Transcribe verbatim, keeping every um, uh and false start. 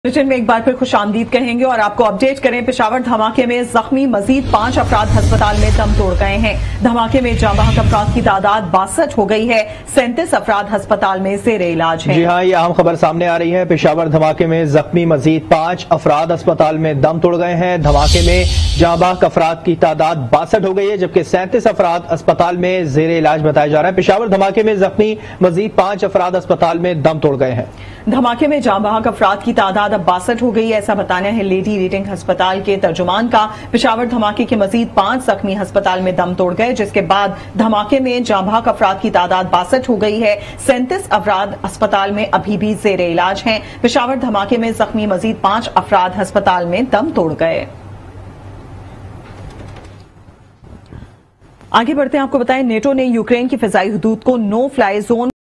Bulletin में एक बार फिर खुश आमदीद कहेंगे और आपको अपडेट करें। पेशावर धमाके में जख्मी मजीद पांच अफराद अस्पताल में दम तोड़ गए हैं। धमाके में जाँ बहक अफराद की तादाद बासठ हो गई है। सैंतीस अफराद अस्पताल में जेर इलाज हैं। जी हाँ, ये अहम खबर सामने आ रही है। पेशावर धमाके में जख्मी मजीद पांच अफराद अस्पताल में दम तोड़ गए हैं। धमाके में जाँ बहक अफराद की तादाद बासठ हो गई है, जबकि सैंतीस अफराद अस्पताल में जेर इलाज बताया जा रहा है। पेशावर धमाके में जख्मी मजीद पांच अफराद अस्पताल में दम तोड़ गए हैं। धमाके में जाँ बहक अफराद की तादाद अब बासठ हो गई है, ऐसा बताना है लेडी रीडिंग अस्पताल के तर्जुमान का। पेशावर धमाके के मजीद पांच जख्मी अस्पताल में दम तोड़ गए, जिसके बाद धमाके में जाँ बहक अफराद की तादाद बासठ हो गई है। सैंतीस अफराद अस्पताल में अभी भी जेर इलाज हैं। पेशावर धमाके में जख्मी मजीद पांच अफराद अस्पताल में दम तोड़ गए। आगे बढ़ते हैं, आपको बताएं नेटो ने यूक्रेन की फिजाई हदूद को नो फ्लाई जोन